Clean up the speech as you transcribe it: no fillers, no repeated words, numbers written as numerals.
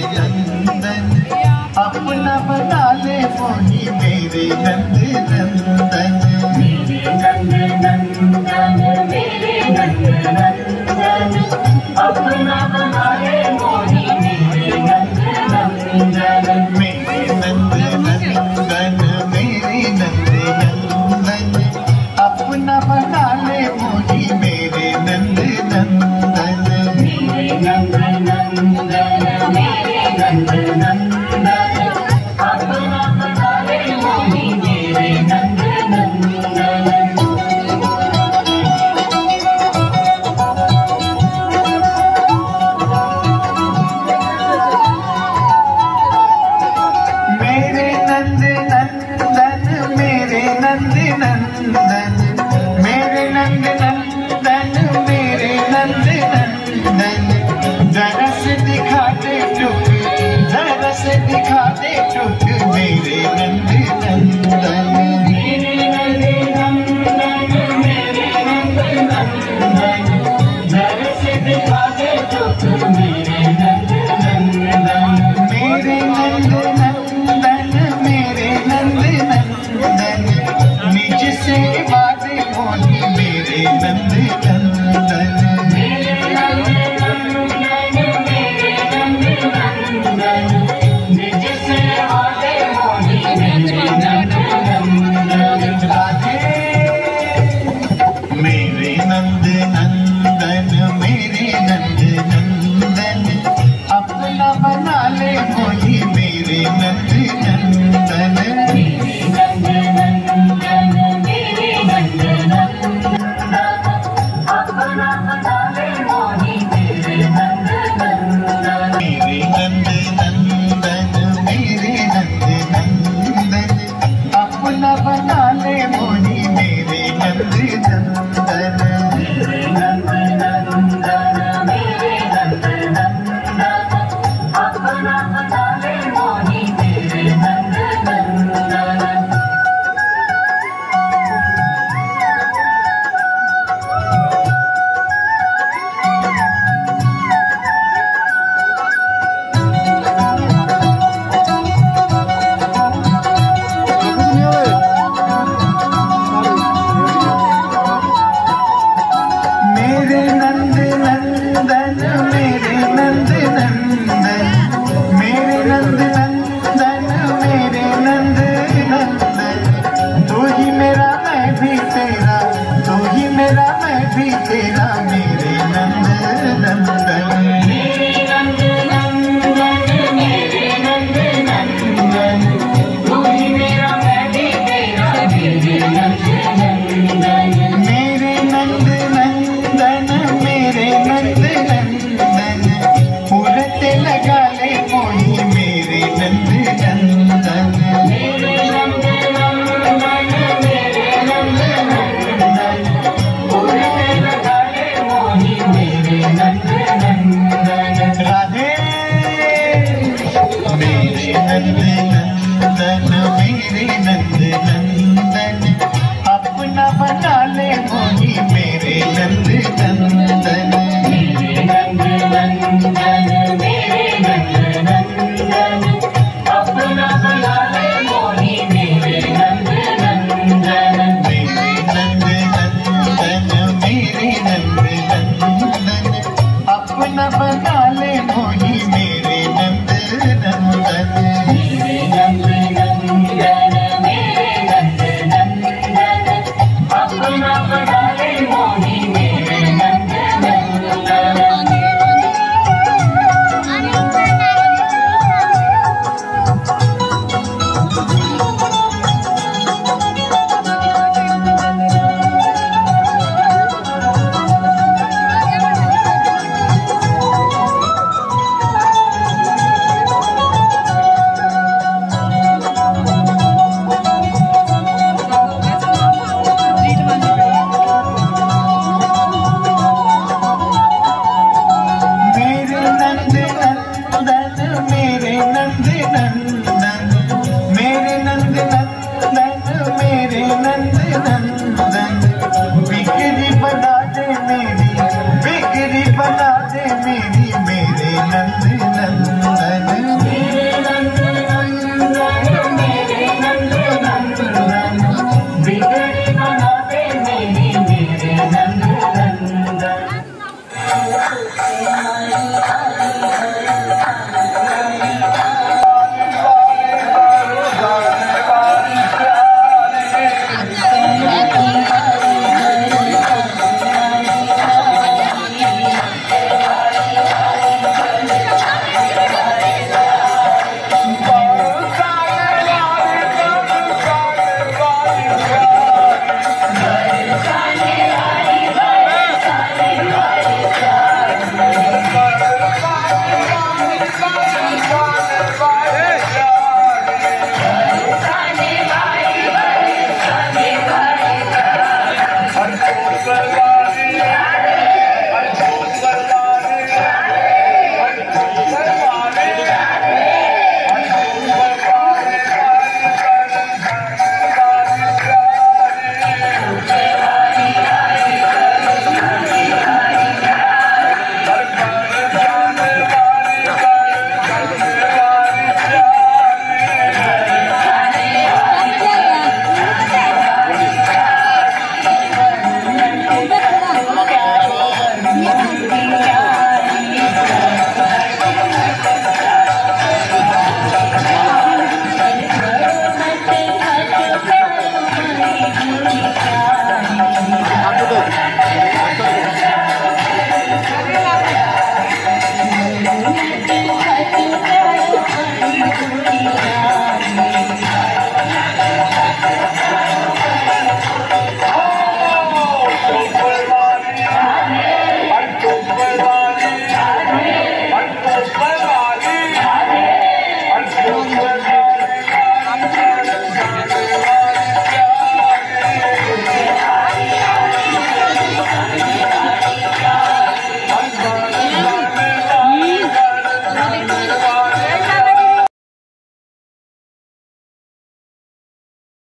नंदन अपना बना ले मोही मेरे नंद नंदन। मेरे नंद नंदन मेरे नंद नंदन अपना बना ले मोही मेरे नंद नंदन। मेरे नंद नंदन मेरे नंद नंदन अपना बना ले मोही मेरे नंद नंदन। मेरे नंद नंदन मेरे नंद नंदन अपना बना ले मोही मेरे नंद नंदन। मेरे नंद नंदन मेरे नंद नंदन मेरे नंद नंदन मेरे नंद नंदन जरा से दिखा दे टुक जरा से दिखा दे टुक मेरे नंद नंदन। मेरे नंद नंदन मेरे नंद नंदन जरा से दिखा दे टुक मेरे नंद नंदन। मेरे नंद नंदन मेरे नंद नंदन निज से वादे मोही मेरे नंद नंदन। मेरे नंद नंदन मेरे नंद नंदन निज से वादे मोही मेरे नंद नंदन। राधे मेरे नंद नंदन मेरे नंद नंदन अपना बना ले मोही मेरे नंद नंदन। मेरे नंद नंदन मेरे नंद नंदन अपना बना ले मोही मेरे नंद नंदन। मेरे नंद नंदन मेरे नंद नंदन अपना बना ले मोही मेरे नंद नंदन। मेरे नंद नंदन मेरे नंद नंदन अपना बना ले मोही मेरे नंद नंदन। मेरे नंद नंदन मेरे नंद नंदन मेरे नंद नंदन मेरे नंद नंदन तू ही मेरा मैं भी तेरा तू ही मेरा मैं भी तेरा मेरे नंद नंदन। मेरे नंद नंदन मेरे नंद नंदन तू ही मेरा मैं भी तेरा मेरे नंद नंदन। मेरे नंद नंदन मेरे नंद नंदन उड़ते लगा ले मोही मेरे नंद नंदन। मेरे नंद नंदन मेरे नंद नंदन उड़ते लगा ले मोही मेरे नंद नंदन। राधे मेरे नंद नंदन मेरे नंद नंदन अपना बना ले मोही मेरे नंद नंदन। मेरे नंद नंदन मेरे नंद नंदन अपना बना ले मोही मेरे नंद नंदन। मेरे नंद नंदन मेरे नंद नंदन अपना बना ले मोही मेरे नंद नंदन। मेरे नंद नंदन मेरे नंद नंदन अपना बना ले मोही मेरे नंद नंदन। बना दे मेरी मेरे नंद नंदन। तुझसे मैया